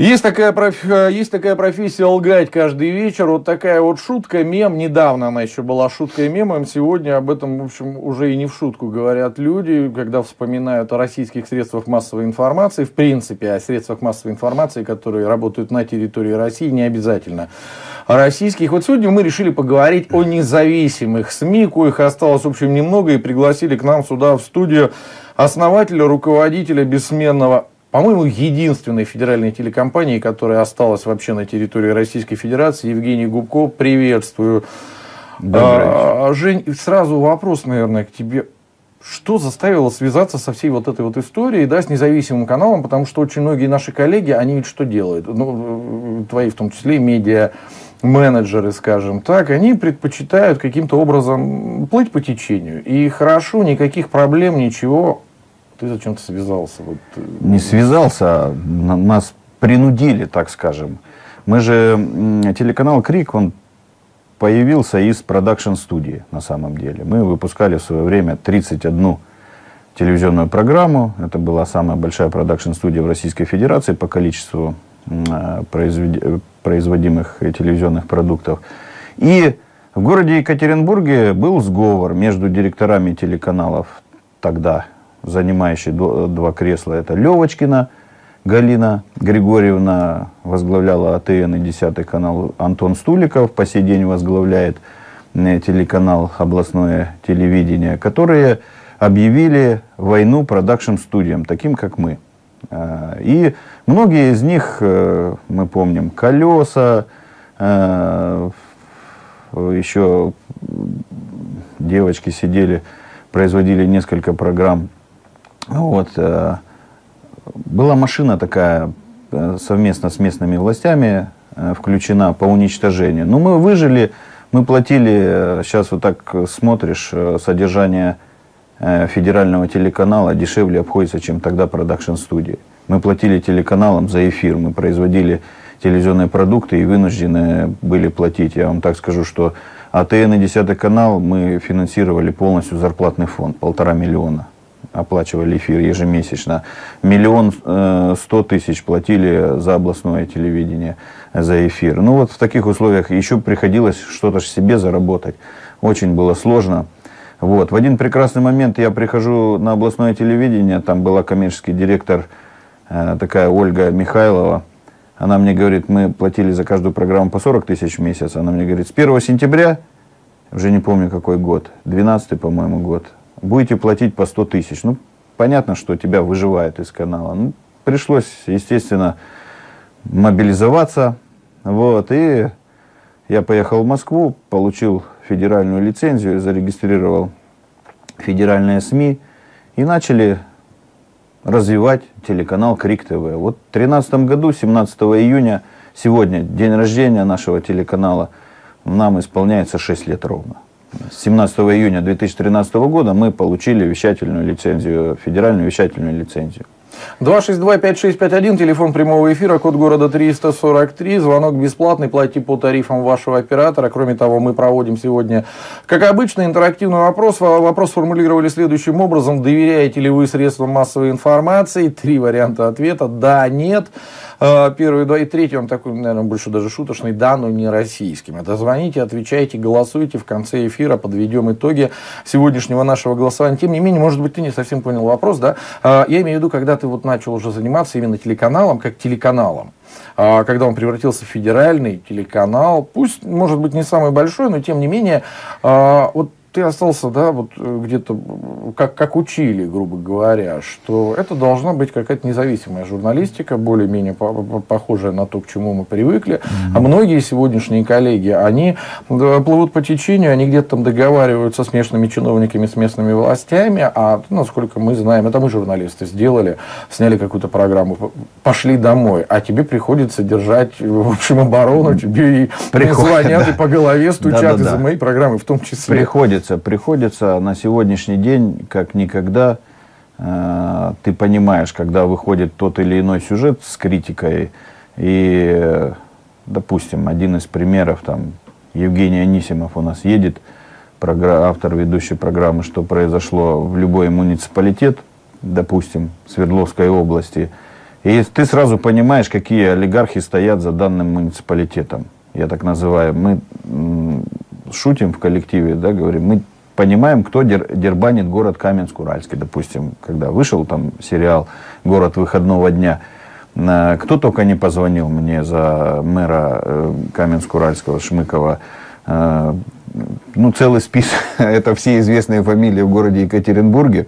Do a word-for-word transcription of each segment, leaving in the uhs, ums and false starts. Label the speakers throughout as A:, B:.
A: Есть такая, проф... есть такая профессия лгать каждый вечер. Вот такая вот шутка, мем. Недавно она еще была шуткой и мемом. Сегодня об этом, в общем, уже и не в шутку говорят люди, когда вспоминают о российских средствах массовой информации. В принципе, о средствах массовой информации, которые работают на территории России, не обязательно о российских. Вот сегодня мы решили поговорить о независимых СМИ, коих осталось, в общем, немного, и пригласили к нам сюда в студию основателя, руководителя бессменного, по-моему, единственной федеральной телекомпании, которая осталась вообще на территории Российской Федерации, Евгений Губко. Приветствую. А, Жень, сразу вопрос, наверное, к тебе. Что заставило связаться со всей вот этой вот историей, да, с независимым каналом? Потому что очень многие наши коллеги, они ведь что делают? Ну, твои, в том числе, медиа менеджеры, скажем так, они предпочитают каким-то образом плыть по течению. И хорошо, никаких проблем, ничего. Ты зачем-то связался? Вот.
B: Не связался, нас принудили, так скажем. Мы же, телеканал «Крик», он появился из продакшн-студии, на самом деле. Мы выпускали в свое время тридцать одну телевизионную программу. Это была самая большая продакшн-студия в Российской Федерации по количеству произвед... производимых телевизионных продуктов. И в городе Екатеринбурге был сговор между директорами телеканалов тогда, занимающий два кресла. Это Левочкина Галина Григорьевна, возглавляла АТН и десятый канал. Антон Стуликов по сей день возглавляет телеканал «Областное телевидение», которые объявили войну продакшн-студиям, таким как мы. И многие из них, мы помним, «Колеса», еще девочки сидели, производили несколько программ. Вот. Была машина такая совместно с местными властями включена по уничтожению. Но мы выжили, мы платили, сейчас вот так смотришь, содержание федерального телеканала дешевле обходится, чем тогда продакшн-студии. Мы платили телеканалам за эфир, мы производили телевизионные продукты и вынуждены были платить. Я вам так скажу, что АТН и десятый канал мы финансировали полностью зарплатный фонд, полтора миллиона. Оплачивали эфир ежемесячно. Миллион сто тысяч платили за областное телевидение, за эфир. Ну вот в таких условиях еще приходилось что-то себе заработать. Очень было сложно. Вот. В один прекрасный момент я прихожу на областное телевидение, там была коммерческий директор, такая Ольга Михайлова. Она мне говорит, мы платили за каждую программу по сорок тысяч в месяц. Она мне говорит, с первого сентября, уже не помню какой год, двенадцатый, по-моему, год, будете платить по сто тысяч. Ну, понятно, что тебя выживают из канала. Ну, пришлось, естественно, мобилизоваться. Вот, и я поехал в Москву, получил федеральную лицензию, зарегистрировал федеральные СМИ. И начали развивать телеканал «Крик ТВ». Вот в тринадцатом году, семнадцатого июня, сегодня день рождения нашего телеканала, нам исполняется шесть лет ровно. семнадцатого июня две тысячи тринадцатого года мы получили вещательную лицензию, федеральную вещательную лицензию.
A: два шесть два пять шесть пять один, телефон прямого эфира, код города триста сорок три, звонок бесплатный, платите по тарифам вашего оператора. Кроме того, мы проводим сегодня, как обычно, интерактивный вопрос. Вопрос сформулировали следующим образом: доверяете ли вы средствам массовой информации? Три варианта ответа: да, нет. Первый, два и третий, он такой, наверное, больше даже шуточный: да, но не российским. Это звоните, отвечайте, голосуйте. В конце эфира подведем итоги сегодняшнего нашего голосования. Тем не менее, может быть, ты не совсем понял вопрос, да? Я имею в виду, когда ты вот начал уже заниматься именно телеканалом, как телеканалом, когда он превратился в федеральный телеканал, пусть, может быть, не самый большой, но тем не менее, вот ты остался, да, вот где-то, как, как учили, грубо говоря, что это должна быть какая-то независимая журналистика, более-менее по -по похожая на то, к чему мы привыкли. Mm-hmm. А многие сегодняшние коллеги, они да, плывут по течению, они где-то там договариваются с местными чиновниками, с местными властями, а, насколько мы знаем, это мы, журналисты, сделали, сняли какую-то программу, пошли домой, а тебе приходится держать, в общем, оборону, тебе и звонят, и по голове стучат из-за моей программы в том числе.
B: Приходится. Приходится на сегодняшний день, как никогда, э, ты понимаешь, когда выходит тот или иной сюжет с критикой, и, э, допустим, один из примеров, там, Евгений Анисимов у нас едет, автор ведущей программы «Что произошло» в любой муниципалитет, допустим, Свердловской области, И ты сразу понимаешь, какие олигархи стоят за данным муниципалитетом. Я так называю. Мы шутим в коллективе, да, говорим, мы понимаем, кто дер, дербанит город Каменск-Уральский, допустим, когда вышел там сериал «Город выходного дня». Кто только не позвонил мне за мэра Каменск-Уральского, Шмыкова. Ну, целый список. Это все известные фамилии в городе Екатеринбурге.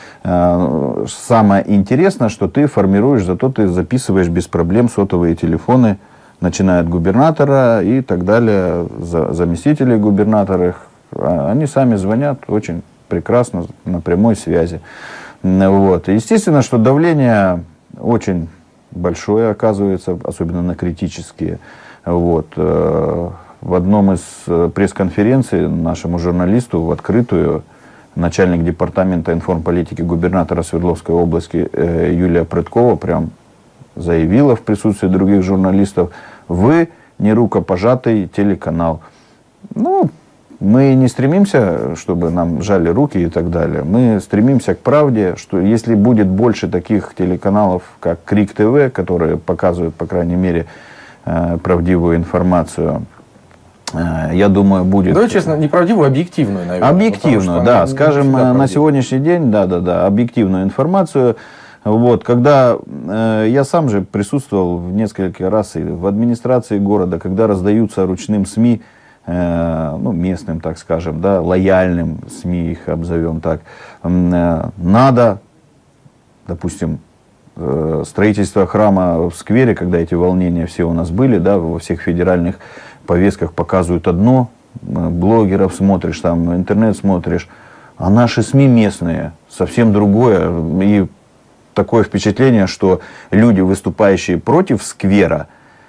B: Самое интересное, что ты формируешь, зато ты записываешь без проблем сотовые телефоны, начиная от губернатора и так далее, заместителей губернатора. Они сами звонят очень прекрасно, на прямой связи. Вот. Естественно, что давление очень большое оказывается, особенно на критические. Вот. В одном из пресс-конференций нашему журналисту в открытую начальник департамента информполитики губернатора Свердловской области Юлия Прыткова прям заявила в присутствии других журналистов: вы не рукопожатый телеканал. Ну, мы не стремимся, чтобы нам жали руки и так далее. Мы стремимся к правде, что если будет больше таких телеканалов, как Крик ТВ, которые показывают, по крайней мере, правдивую информацию, я думаю, будет...
A: Давай честно, неправдивую, объективную, наверное.
B: Объективную, да. Скажем, на сегодняшний день, да-да-да, объективную информацию. Вот, когда э, я сам же присутствовал в несколько раз и в администрации города, когда раздаются ручным СМИ, э, ну, местным, так скажем, да, лояльным СМИ их обзовем так, э, надо, допустим, э, строительство храма в сквере, когда эти волнения все у нас были, да, во всех федеральных повестках показывают одно, блогеров смотришь, там, интернет смотришь, а наши СМИ местные совсем другое. И такое впечатление, что люди, выступающие против сквера,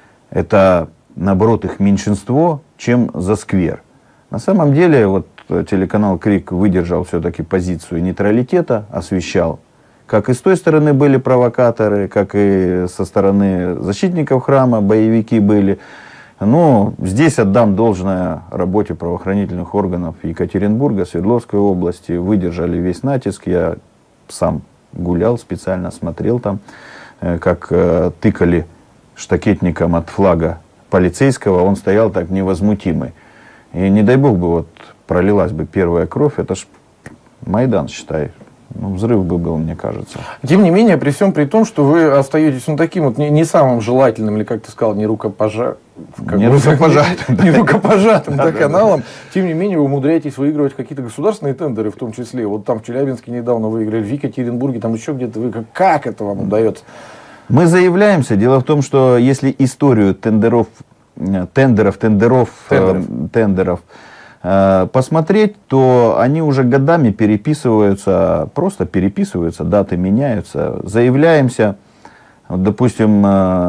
B: это, наоборот, их меньшинство, чем за сквер. На самом деле, вот телеканал Крик выдержал все-таки позицию нейтралитета, освещал. Как и с той стороны были провокаторы, как и со стороны защитников храма боевики были. Но здесь отдам должное работе правоохранительных органов Екатеринбурга, Свердловской области. Выдержали весь натиск. Я сам гулял специально, смотрел там, как э, тыкали штакетником от флага полицейского, он стоял так невозмутимый. И не дай бог бы вот пролилась бы первая кровь, это ж Майдан, считай. Ну, взрыв бы был, мне кажется.
A: Тем не менее, при всем при том, что вы остаетесь ну, таким вот не, не самым желательным, или как ты сказал, не рукопожатым,
B: не рукопожатым,
A: не рукопожатым каналом, тем не менее вы умудряетесь выигрывать какие-то государственные тендеры, в том числе. Вот там в Челябинске недавно выиграли, в Екатеринбурге, там еще где-то. Вы как это вам удается?
B: Мы заявляемся. Дело в том, что если историю тендеров, тендеров, тендеров, тендеров, тендеров посмотреть, то они уже годами переписываются, просто переписываются, даты меняются. Заявляемся, вот, допустим,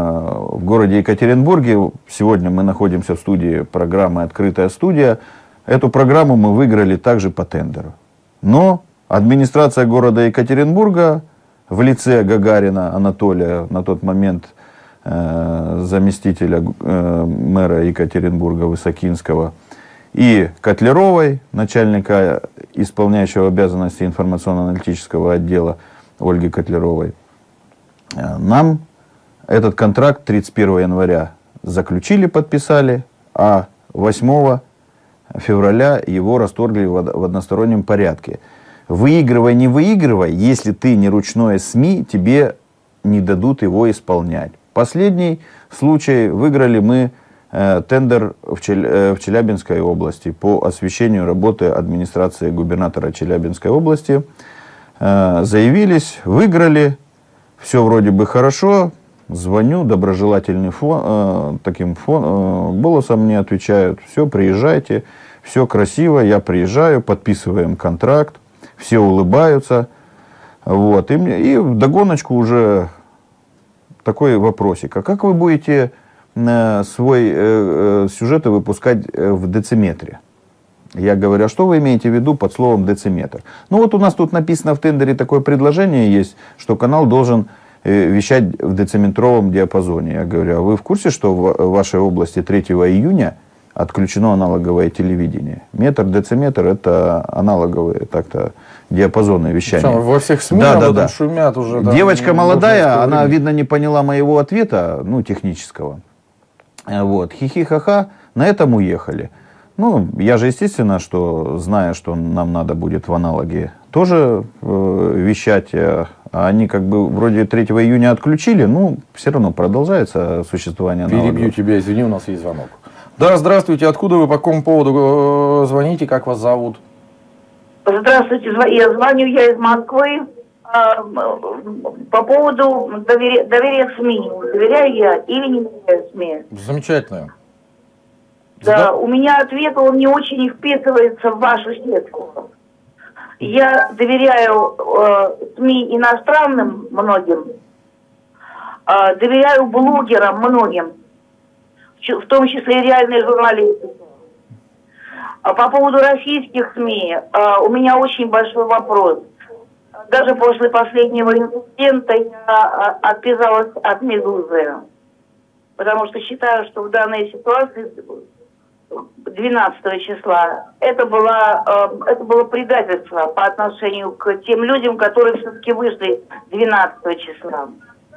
B: в городе Екатеринбурге, сегодня мы находимся в студии программы «Открытая студия», эту программу мы выиграли также по тендеру. Но администрация города Екатеринбурга в лице Гагарина Анатолия, на тот момент э, заместителя э, мэра Екатеринбурга Высокинского, и Котляровой, начальника, исполняющего обязанности информационно-аналитического отдела Ольги Котляровой, нам этот контракт тридцать первого января заключили, подписали, а восьмого февраля его расторгли в одностороннем порядке. Выигрывай, не выигрывай, если ты не ручное СМИ, тебе не дадут его исполнять. Последний случай, выиграли мы тендер в Челябинской области по освещению работы администрации губернатора Челябинской области. Заявились, выиграли, все вроде бы хорошо. Звоню, доброжелательный фон, таким фон, голосом мне отвечают: все, приезжайте, все красиво, я приезжаю, подписываем контракт, все улыбаются. Вот. И, мне, и вдогоночку уже такой вопросик: а как вы будете свой э, сюжеты выпускать в дециметре? Я говорю: а что вы имеете в виду под словом дециметр? Ну вот у нас тут написано в тендере такое предложение есть, что канал должен э, вещать в дециметровом диапазоне. Я говорю: а вы в курсе, что в вашей области третьего июня отключено аналоговое телевидение. Метр, дециметр – это аналоговые так-то диапазонные вещания.
A: Причем во всех СМИ
B: да,
A: об
B: да,
A: этом
B: да.
A: шумят уже. Да,
B: девочка молодая, она,
A: время.
B: видно, не поняла моего ответа, ну, технического. Вот, хихи-ха-ха, на этом уехали. Ну, я же, естественно, что, зная, что нам надо будет в аналоге тоже э, вещать, э, они как бы вроде третьего июня отключили, ну, все равно продолжается существование аналога.
A: Перебью тебя, извини, у нас есть звонок. Да, здравствуйте, откуда вы, по какому поводу э, звоните, как вас зовут?
C: Здравствуйте, я звоню я из Москвы а, по поводу доверия, доверия СМИ. Доверяю я или не доверяю СМИ?
A: Замечательно.
C: Да,
A: Зда...
C: у меня ответ, он не очень вписывается в вашу сетку. Я доверяю э, СМИ иностранным многим, э, доверяю блогерам многим, в том числе и реальные журналисты. А по поводу российских СМИ а, у меня очень большой вопрос. Даже после последнего инцидента я а, отвязалась от «Медузы», потому что считаю, что в данной ситуации двенадцатого числа это было, а, это было предательство по отношению к тем людям, которые все-таки вышли двенадцатого числа.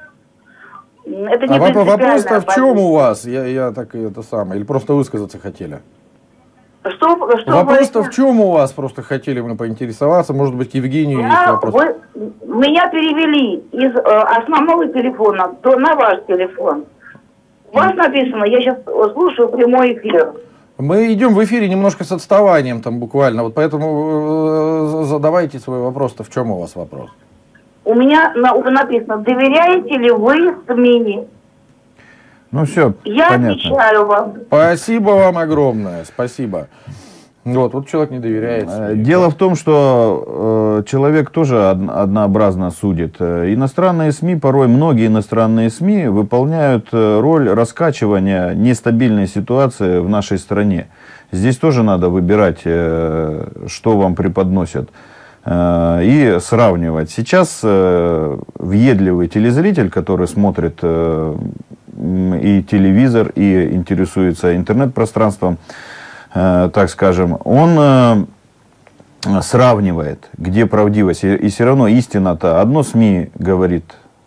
C: Это не
A: а вопрос-то в чем
C: позиция.
A: у вас? Я, я так это самое. Или просто высказаться хотели?
C: Что, что
A: Вопрос-то
C: вы...
A: в чем у вас? Просто хотели мы поинтересоваться. Может быть, к Евгению
C: Я,
A: есть вопрос.
C: вы, меня перевели из э, основного телефона до, на ваш телефон. У вас написано, я сейчас слушаю прямой эфир.
A: Мы идем в эфире немножко с отставанием там буквально. Вот поэтому э, задавайте свой вопрос-то. В чем у вас вопрос?
C: У меня на, написано, доверяете ли вы СМИ?
B: Ну все,
C: Я
B: понятно.
C: отвечаю вам.
A: Спасибо вам огромное, спасибо. Вот, вот человек не доверяет СМИ.
B: Дело в том, что э, человек тоже од, однообразно судит. Иностранные СМИ, порой многие иностранные СМИ выполняют роль раскачивания нестабильной ситуации в нашей стране. Здесь тоже надо выбирать, э, что вам преподносят, э, и сравнивать. Сейчас э, въедливый телезритель, который смотрит э, и телевизор, и интересуется интернет-пространством, э, так скажем, он э, сравнивает, где правдивость. И, и все равно истина-то, одно СМИ говорит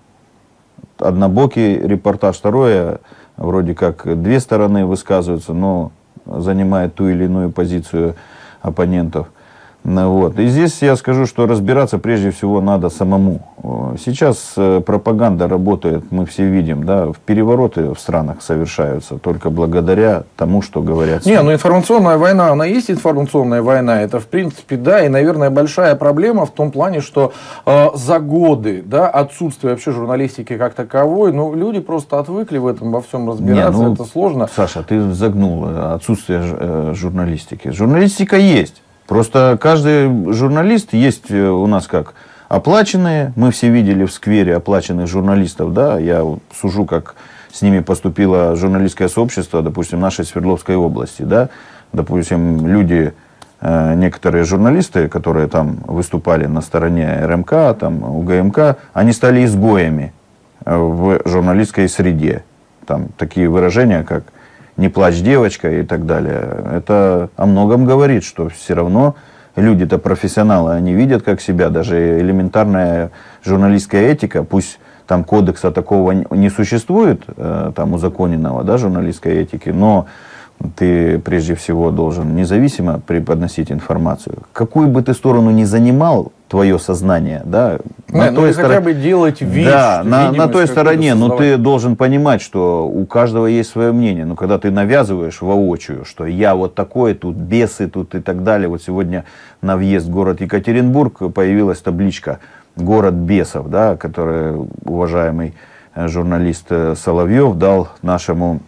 B: однобокий репортаж, второе, вроде как две стороны высказываются, но занимает ту или иную позицию оппонентов. Ну, вот. И здесь я скажу, что разбираться прежде всего надо самому. Сейчас пропаганда работает, мы все видим, да, перевороты в странах совершаются только благодаря тому, что говорят.
A: Не, ну информационная война, она есть информационная война, это в принципе, да, и, наверное, большая проблема в том плане, что э, за годы, да, отсутствия вообще журналистики как таковой, ну, люди просто отвыкли в этом во всем разбираться, Не, ну, это сложно.
B: Саша, ты загнул отсутствие э, журналистики. Журналистика есть. Просто каждый журналист есть у нас как оплаченные. Мы все видели в сквере оплаченных журналистов. Да? Я сужу, как с ними поступило журналистское сообщество, допустим, нашей Свердловской области. Да? Допустим, люди, некоторые журналисты, которые там выступали на стороне эр эм ка, там, у гэ эм ка, они стали изгоями в журналистской среде. Там такие выражения, как «не плачь, девочка» и так далее. Это о многом говорит, что все равно люди-то профессионалы, они видят как себя, даже элементарная журналистская этика, пусть там кодекса такого не существует, там узаконенного, да, журналистской этики, но ты прежде всего должен независимо преподносить информацию. Какую бы ты сторону ни занимал, твое сознание, да,
A: на, на той стороне, хотя бы делать вид,
B: да, на, на той стороне, но ты должен понимать, что у каждого есть свое мнение. Но когда ты навязываешь воочию, что я вот такой, тут бесы, тут и так далее. Вот сегодня на въезд в город Екатеринбург появилась табличка «Город бесов», да, который уважаемый журналист Соловьев дал нашему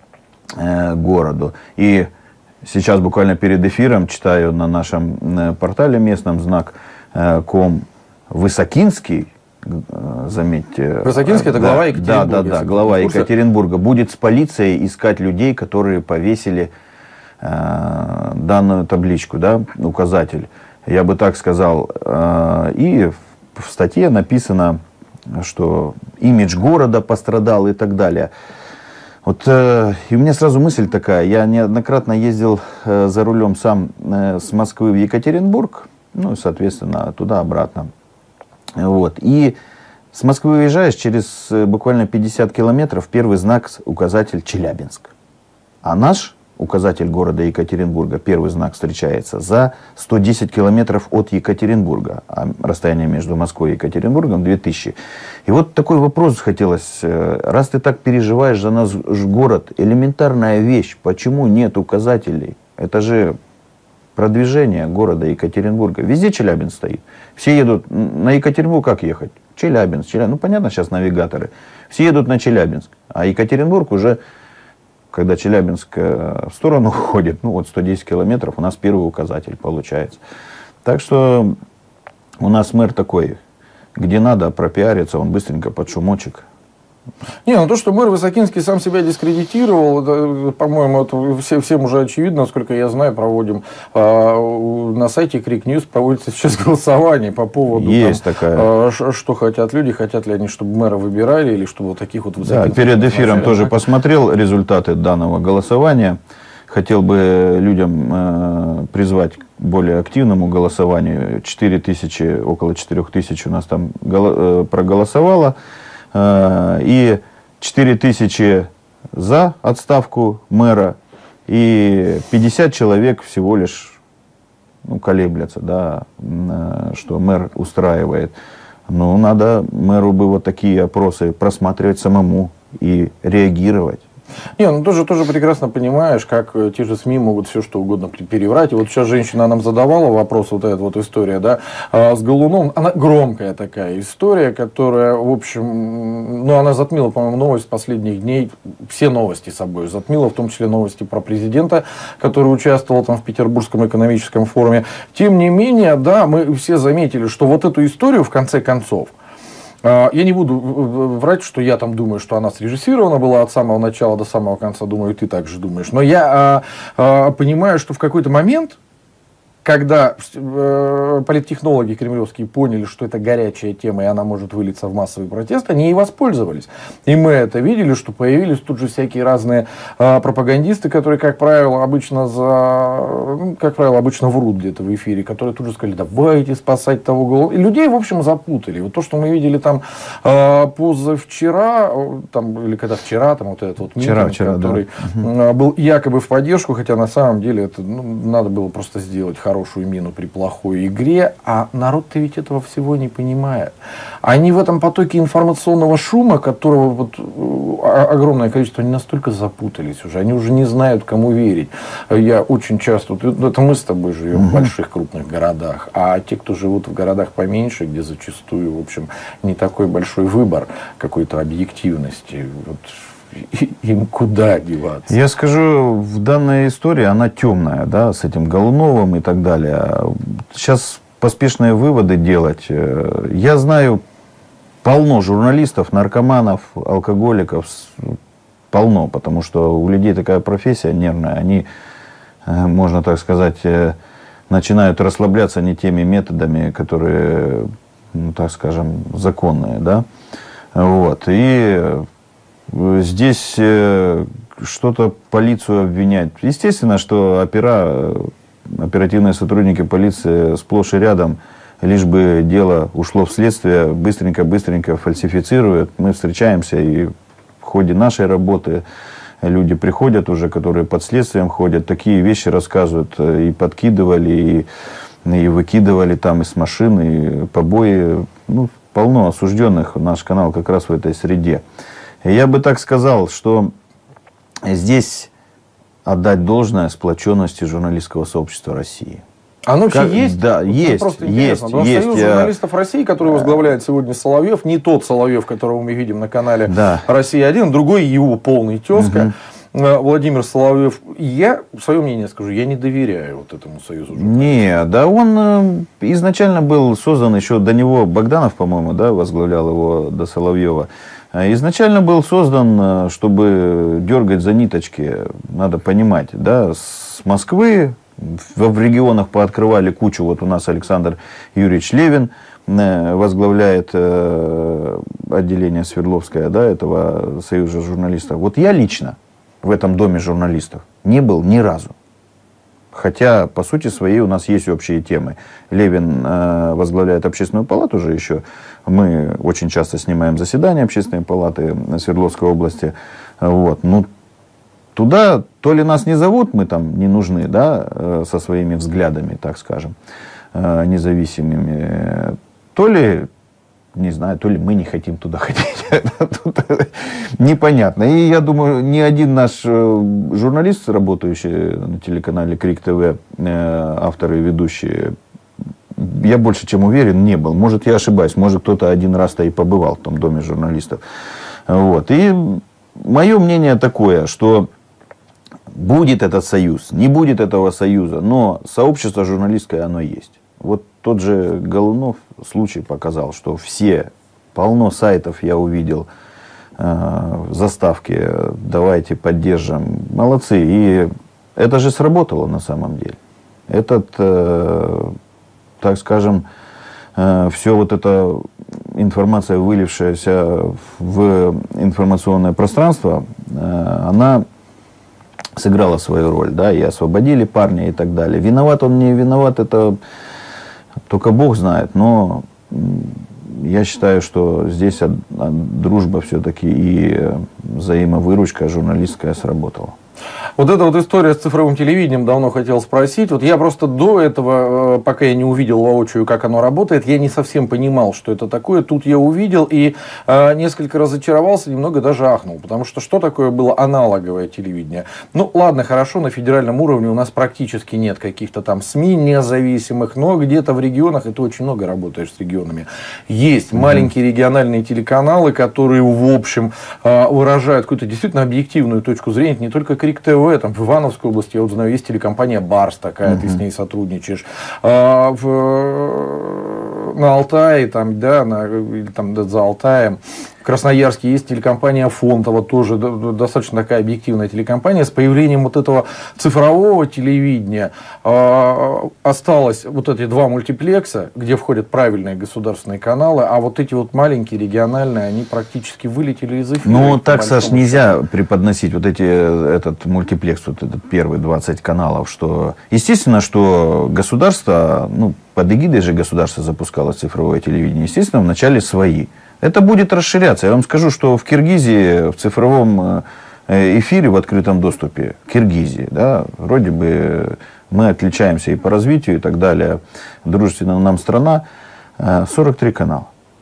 B: э, городу. И сейчас буквально перед эфиром читаю на нашем портале местном знак ком Высокинский, заметьте.
A: Высокинский — это
B: да,
A: глава Екатеринбурга.
B: Да, да, да, глава Екатеринбурга будет с полицией искать людей, которые повесили э, данную табличку, да, указатель. Я бы так сказал. Э, и в статье написано, что имидж города пострадал и так далее. Вот, э, и у меня сразу мысль такая. Я неоднократно ездил э, за рулем сам э, с Москвы в Екатеринбург, ну, соответственно, туда-обратно. Вот. И с Москвы выезжаешь, через э, буквально пятьдесят километров первый знак, указатель Челябинск. А наш указатель города Екатеринбурга, первый знак встречается за сто десять километров от Екатеринбурга. А расстояние между Москвой и Екатеринбургом две тысячи. И вот такой вопрос хотелось. Раз ты так переживаешь за наш город, элементарная вещь, почему нет указателей? Это же продвижение города Екатеринбурга. Везде Челябинск стоит. Все едут на Екатеринбург, как ехать? Челябинск, Челябинск. Ну, понятно, сейчас навигаторы. Все едут на Челябинск. А Екатеринбург уже... Когда Челябинск в сторону уходит, ну вот сто десять километров, у нас первый указатель получается. Так что у нас мэр такой, где надо пропиариться, он быстренько под шумочек.
A: Не, ну то, что мэр Высокинский сам себя дискредитировал, это, по-моему, это все, всем уже очевидно, насколько я знаю, проводим э, на сайте Крик Ньюс проводится сейчас голосование по поводу,
B: Есть
A: там,
B: такая.
A: Э, что хотят люди, хотят ли они, чтобы мэра выбирали, или чтобы вот таких вот
B: Да, перед эфиром тоже так? посмотрел результаты данного голосования. Хотел бы людям э, призвать к более активному голосованию. четыре тысячи, около четырёх тысяч у нас там голо, э, проголосовало. И четыре тысячи за отставку мэра, и пятьдесят человек всего лишь ну, колеблятся, да, что мэр устраивает. Ну, надо мэру бы вот такие опросы просматривать самому и реагировать.
A: Не, ну тоже, тоже прекрасно понимаешь, как те же СМИ могут все что угодно переврать. И вот сейчас женщина нам задавала вопрос, вот эта вот история, да, с Голуновым. Она громкая такая история, которая, в общем, ну, она затмила, по-моему, новость последних дней, все новости собой затмила, в том числе новости про президента, который участвовал там в Петербургском экономическом форуме. Тем не менее, да, мы все заметили, что вот эту историю, в конце концов, я не буду врать, что я там думаю, что она срежиссирована была от самого начала до самого конца. Думаю, ты так же думаешь. Но я а, а, понимаю, что в какой-то момент, когда э, политтехнологи кремлевские поняли, что это горячая тема, и она может вылиться в массовый протест, они и воспользовались. И мы это видели, что появились тут же всякие разные э, пропагандисты, которые, как правило, обычно за, ну, как правило, обычно врут где-то в эфире, которые тут же сказали, давайте спасать того голову. И людей, в общем, запутали. Вот то, что мы видели там э, позавчера, там, или когда вчера, там вот этот вот
B: вчера,
A: митинг,
B: вчера,
A: который
B: да.
A: э, был якобы в поддержку, хотя на самом деле это ну, надо было просто сделать хорошую хорошую мину при плохой игре, а народ-то ведь этого всего не понимает. Они в этом потоке информационного шума, которого вот, огромное количество, они настолько запутались уже, они уже не знают, кому верить. Я очень часто, вот, это мы с тобой живем в больших крупных городах, а те, кто живут в городах поменьше, где зачастую, в общем, не такой большой выбор какой-то объективности, вот, им куда деваться?
B: Я скажу, в данной истории она темная, да, с этим Голуновым и так далее. Сейчас поспешные выводы делать. Я знаю полно журналистов, наркоманов, алкоголиков, полно, потому что у людей такая профессия нервная, они, можно так сказать, начинают расслабляться не теми методами, которые, ну, так скажем, законные, да, вот, и здесь э, что-то полицию обвинять. Естественно, что опера, оперативные сотрудники полиции сплошь и рядом, лишь бы дело ушло в следствие, быстренько-быстренько фальсифицируют. Мы встречаемся, и в ходе нашей работы люди приходят уже, которые под следствием ходят, такие вещи рассказывают. И подкидывали, и, и выкидывали там из машин, и побои. Ну, полно осужденных. Наш канал как раз в этой среде. Я бы так сказал, что здесь отдать должное сплоченности журналистского сообщества России.
A: Оно вообще
B: как,
A: есть?
B: Да,
A: вот
B: есть,
A: просто
B: есть,
A: есть.
B: есть.
A: Союз журналистов России, который возглавляет сегодня Соловьев, не тот Соловьев, которого мы видим на канале
B: да.
A: Россия-один, другой его полный тезка. Угу. Владимир Соловьев. Я свое мнение скажу, я не доверяю вот этому союзу.
B: Не, да он изначально был создан еще до него, Богданов, по-моему, да, возглавлял его до Соловьева. Изначально был создан, чтобы дергать за ниточки, надо понимать, да, с Москвы в регионах пооткрывали кучу, вот у нас Александр Юрьевич Левин возглавляет отделение Свердловское, да, этого союза журналистов. Вот я лично в этом доме журналистов не был ни разу. Хотя, по сути своей, у нас есть общие темы. Левин э, возглавляет общественную палату уже еще. Мы очень часто снимаем заседания общественной палаты Свердловской области. Вот. Ну, туда то ли нас не зовут, мы там не нужны, да, э, со своими взглядами, так скажем, э, независимыми, то ли, не знаю, то ли мы не хотим туда ходить. Непонятно. И я думаю, ни один наш журналист, работающий на телеканале Крик ТВ, авторы и ведущие, я больше чем уверен, не был. Может, я ошибаюсь, может, кто-то один раз-то и побывал в том доме журналистов. Вот. И мое мнение такое, что будет этот союз, не будет этого союза, но сообщество журналистское оно есть. Вот тот же Голунов случай показал, что все, полно сайтов я увидел, э, заставки, давайте поддержим, молодцы. И это же сработало на самом деле. Этот, э, так скажем, э, все вот эта информация, вылившаяся в информационное пространство, э, она сыграла свою роль, да, и освободили парня и так далее. Виноват он, не виноват, это только Бог знает, но я считаю, что здесь дружба все-таки и взаимовыручка журналистская сработала.
A: Вот эта вот история с цифровым телевидением, давно хотел спросить. Вот я просто до этого, пока я не увидел воочию, как оно работает, я не совсем понимал, что это такое. Тут я увидел и э, несколько разочаровался, немного даже ахнул. Потому что что такое было аналоговое телевидение? Ну, ладно, хорошо, на федеральном уровне у нас практически нет каких-то там СМИ независимых, но где-то в регионах, и ты очень много работаешь с регионами, есть mm-hmm. маленькие региональные телеканалы, которые, в общем, э, выражают какую-то действительно объективную точку зрения, не только Крик ТВ, там в Ивановской области, я вот знаю, есть телекомпания Барс такая, uh-huh. ты с ней сотрудничаешь. А, в, на Алтае, там, да, на, или там за Алтаем, в Красноярске есть телекомпания Фонтова, тоже достаточно такая объективная телекомпания. С появлением вот этого цифрового телевидения э, осталось вот эти два мультиплекса, где входят правильные государственные каналы, а вот эти вот маленькие региональные, они практически вылетели из эфира.
B: Ну, так, Саш, нельзя преподносить вот эти, этот мультиплекс, вот этот первый двадцать каналов, что, естественно, что государство, ну, под эгидой же государство запускало цифровое телевидение, естественно, вначале свои. Это будет расширяться. Я вам скажу, что в Киргизии, в цифровом эфире, в открытом доступе, Киргизии, да, вроде бы мы отличаемся и по развитию, и так далее, дружественная нам страна, сорок три канала.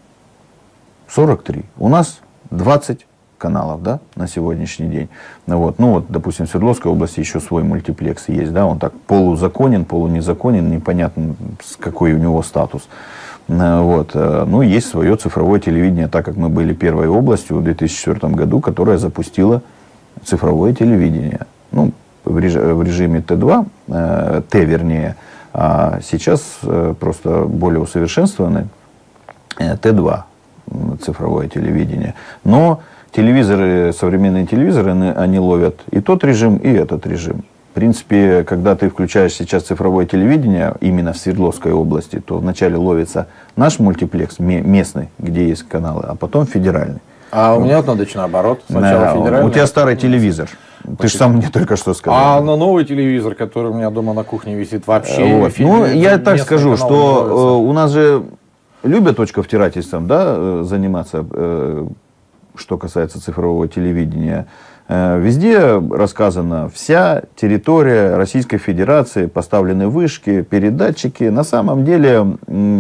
B: сорок три. У нас двадцать каналов, да, на сегодняшний день. Вот. Ну, вот, допустим, в Свердловской области еще свой мультиплекс есть, да, он так полузаконен, полунезаконен, непонятно, какой у него статус. Вот. Ну, есть свое цифровое телевидение, так как мы были первой областью в две тысячи четвёртом году, которая запустила цифровое телевидение. Ну, в режиме Т два, Т вернее, а сейчас просто более усовершенствованный Т два цифровое телевидение. Но телевизоры, современные телевизоры, они ловят и тот режим, и этот режим. В принципе, когда ты включаешь сейчас цифровое телевидение именно в Свердловской области, то вначале ловится наш мультиплекс местный, где есть каналы, а потом федеральный.
A: А у меня вот надо наоборот. Сначала
B: да,
A: федеральный.
B: У тебя старый телевизор. Почти. Ты же сам мне только что сказал.
A: А на новый телевизор, который у меня дома на кухне висит, вообще...
B: Вот. Ну, я так скажу, что у нас же любят точковтирательством, да, заниматься, что касается цифрового телевидения. Везде рассказана вся территория Российской Федерации, поставлены вышки, передатчики. На самом деле,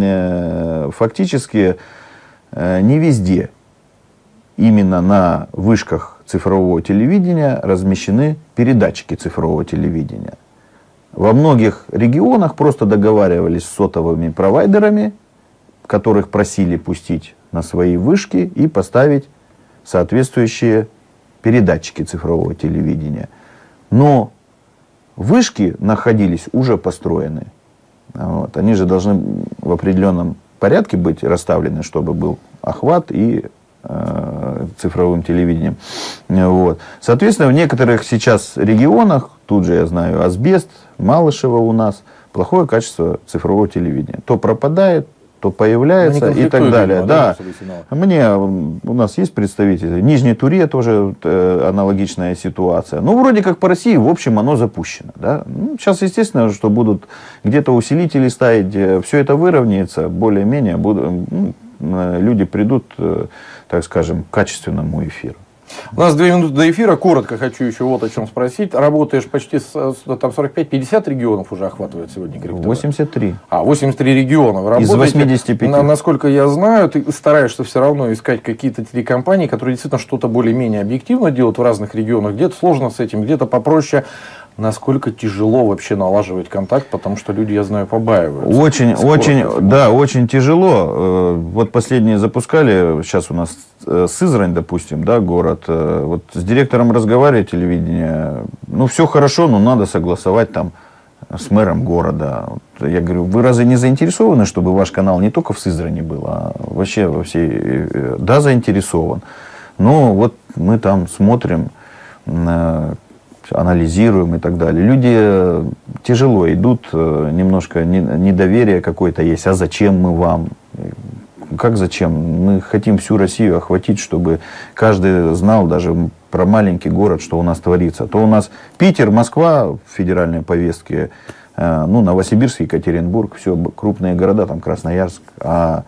B: фактически, не везде именно на вышках цифрового телевидения размещены передатчики цифрового телевидения. Во многих регионах просто договаривались с сотовыми провайдерами, которых просили пустить на свои вышки и поставить соответствующие передатчики цифрового телевидения. Но вышки находились уже построены. Вот. Они же должны в определенном порядке быть расставлены, чтобы был охват и э, цифровым телевидением. Вот. Соответственно, в некоторых сейчас регионах, тут же я знаю, Асбест, Малышево у нас, плохое качество цифрового телевидения. То пропадает, то то появляется и так далее.
A: Видимо,
B: да.
A: да,
B: Мне, у нас есть представители. Нижней Туре тоже э, аналогичная ситуация. Ну, вроде как по России, в общем, оно запущено. Да? Ну, сейчас, естественно, что будут где-то усилители ставить, э, все это выровняется, более-менее буду, ну, э, люди придут, э, так скажем, к качественному эфиру.
A: У нас две минуты до эфира. Коротко хочу еще вот о чем спросить. Работаешь почти с, там сорок пять - пятьдесят регионов уже охватывает сегодня Крик ТВ.
B: восемьдесят три.
A: А, восемьдесят три региона. Вы
B: Из восьмидесяти пяти.
A: На, насколько я знаю, ты стараешься все равно искать какие-то телекомпании, которые действительно что-то более-менее объективно делают в разных регионах. Где-то сложно с этим, где-то попроще. Насколько тяжело вообще налаживать контакт, потому что люди, я знаю, побаиваются.
B: Очень, очень, да, очень тяжело. Вот последние запускали, сейчас у нас Сызрань, допустим, да, город. Вот с директором разговаривали телевидения, ну, все хорошо, но надо согласовать там с мэром города. Я говорю, вы разве не заинтересованы, чтобы ваш канал не только в Сызрани был, а вообще во всей... Да, заинтересован. Но вот мы там смотрим, анализируем и так далее. Люди тяжело идут, немножко недоверие какое-то есть. А зачем мы вам? Как зачем? Мы хотим всю Россию охватить, чтобы каждый знал даже про маленький город, что у нас творится. То у нас Питер, Москва в федеральной повестке, ну, Новосибирск, Екатеринбург, все крупные города, там Красноярск. А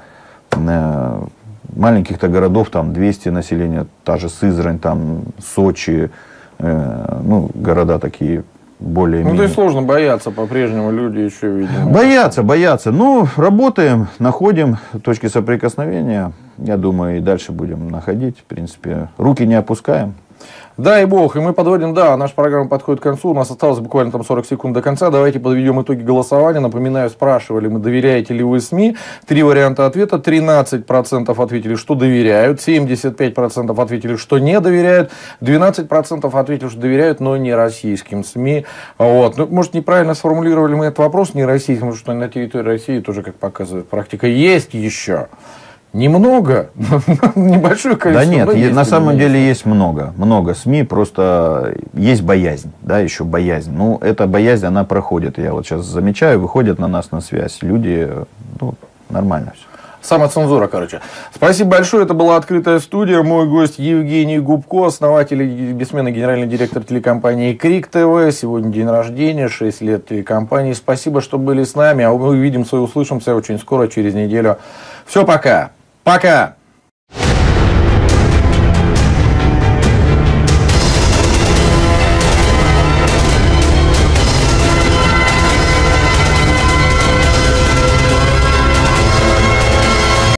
B: маленьких-то городов, там двести населения, та же Сызрань, там Сочи, ну, города такие более-менее.
A: Ну, то есть сложно бояться по-прежнему, люди еще, видимо.
B: Боятся, боятся. Ну, работаем, находим точки соприкосновения. Я думаю, и дальше будем находить. В принципе, руки не опускаем.
A: Дай бог, и мы подводим, да, наша программа подходит к концу, у нас осталось буквально там сорок секунд до конца, давайте подведем итоги голосования. Напоминаю, спрашивали мы, доверяете ли вы СМИ, три варианта ответа, тринадцать процентов ответили, что доверяют, семьдесят пять процентов ответили, что не доверяют, двенадцать процентов ответили, что доверяют, но не российским СМИ. Вот. Ну, может, неправильно сформулировали мы этот вопрос, не российским, потому что на территории России тоже, как показывает практика, есть еще. Немного, небольшое количество.
B: Да нет, на самом деле есть много, много СМИ, просто есть боязнь, да, еще боязнь. Ну, эта боязнь, она проходит, я вот сейчас замечаю, выходят на нас на связь, люди, ну, нормально все.
A: Самоцензура, короче. Спасибо большое, это была «Открытая студия». Мой гость Евгений Губко, основатель и бессменный генеральный директор телекомпании Крик ТВ. Сегодня день рождения, шесть лет телекомпании. Спасибо, что были с нами, а мы увидимся и услышимся очень скоро, через неделю. Все, пока. Пока!